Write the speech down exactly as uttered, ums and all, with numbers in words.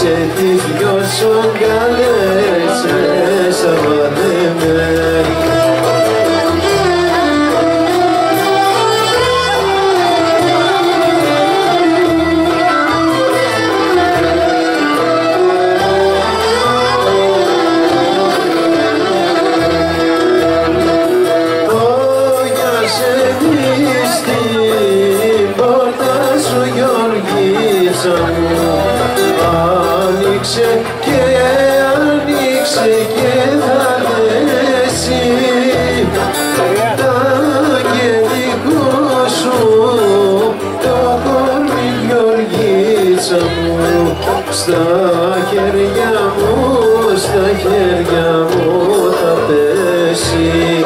άνοιξε τις δυο σου αγκάλες, μέσα βάλε με. Άνοιξε και άνοιξε και θα δέσει τα αγγελικό σου το κορμί, Γεωργίτσα μου, στα χέρια μου, στα χέρια μου θα πέσει.